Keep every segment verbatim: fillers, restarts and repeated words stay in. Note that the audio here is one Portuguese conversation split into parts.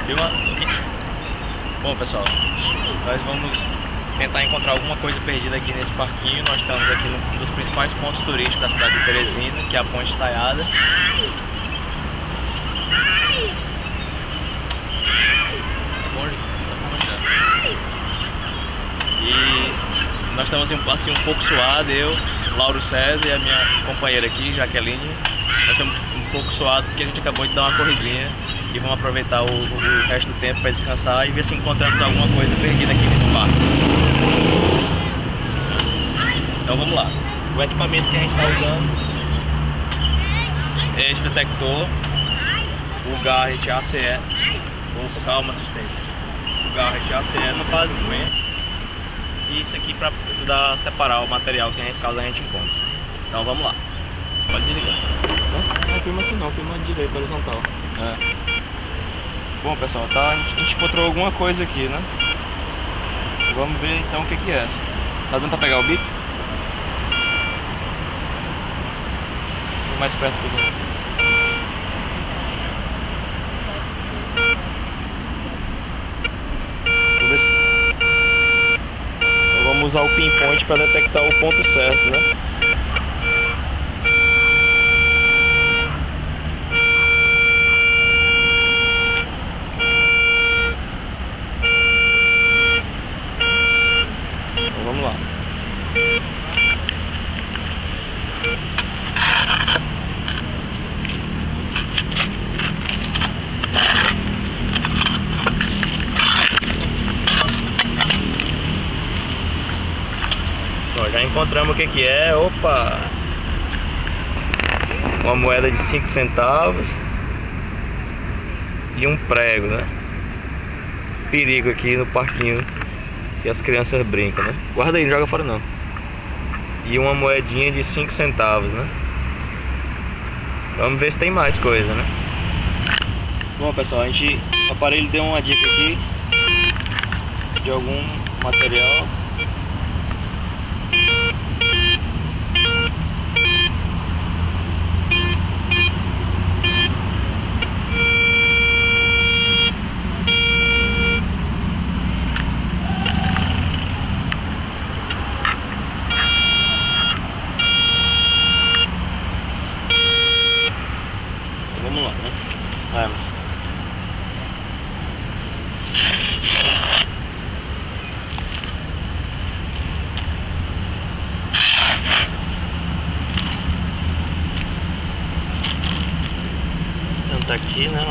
Filma. Bom, pessoal, nós vamos tentar encontrar alguma coisa perdida aqui nesse parquinho. Nós estamos aqui num dos principais pontos turísticos da cidade de Teresina, que é a Ponte Estaiada. E nós estamos assim um pouco suados, eu, Lauro César e a minha companheira aqui, Jaqueline. Nós estamos um pouco suados porque a gente acabou de dar uma corridinha e vamos aproveitar o, o resto do tempo para descansar e ver se encontramos alguma coisa perdida aqui nesse parque. Então vamos lá. O equipamento que a gente está usando é esse detector, o Garrett A C E. Opa, calma, assistente. O Garrett A C E no fase cinquenta. E isso aqui para ajudar a separar o material que a gente, caso a gente encontre. Então vamos lá. Pode desligar. Não, não filma aqui não, filma direito, horizontal. É. Bom, pessoal, tá, a, gente, a gente encontrou alguma coisa aqui, né? Vamos ver então o que que é. Tá dando pra pegar o bico? Vou mais perto do bico. Vamos ver se... Vamos usar o pinpoint para detectar o ponto certo, né? Então vamos lá. Já encontramos o que que é. Opa! Uma moeda de cinco centavos e um prego, né? Perigo aqui no parquinho que as crianças brincam, né? Guarda aí, não joga fora não. E uma moedinha de cinco centavos, né? Vamos ver se tem mais coisa, né? Bom, pessoal, a gente, o aparelho deu uma dica aqui de algum material. Vamos lá, né? Vamos. Então tá aqui, né?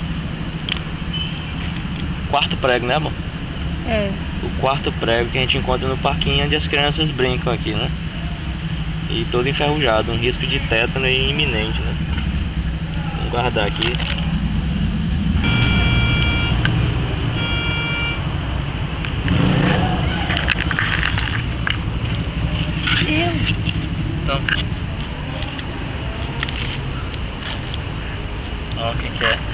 Quarto prego, né, amor? É. O quarto prego que a gente encontra no parquinho onde as crianças brincam aqui, né? E todo enferrujado, um risco de tétano iminente, né? Vamos guardar aqui. Então, ó o que que é.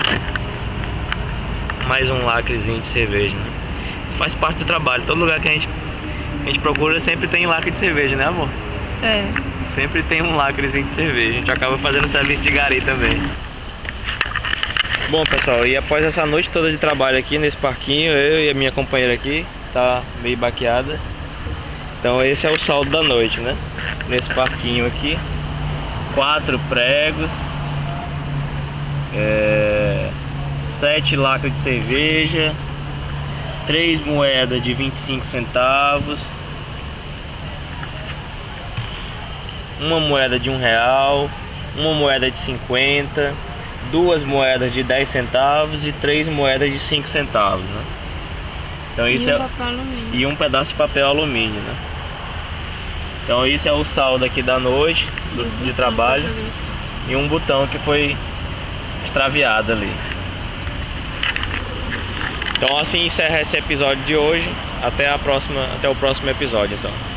Mais um lacrezinho de cerveja, né? Isso faz parte do trabalho. Todo lugar que a gente, a gente procura sempre tem lacre de cerveja, né, amor? É. Sempre tem um lacrezinho de cerveja. A gente acaba fazendo serviço de gari também. Bom, pessoal, e após essa noite toda de trabalho aqui nesse parquinho, eu e a minha companheira aqui tá meio baqueada. Então esse é o saldo da noite, né? Nesse parquinho aqui. Quatro pregos. É, sete lacres de cerveja. Três moedas de vinte e cinco centavos. Uma moeda de um real. Uma moeda de cinquenta. Duas moedas de dez centavos e três moedas de cinco centavos, né? Então isso e um é papel alumínio. E um pedaço de papel alumínio, né? Então isso é o saldo aqui da noite do, de trabalho. E um botão que foi extraviado ali. Então assim encerra esse episódio de hoje. Até a próxima, até o próximo episódio, então.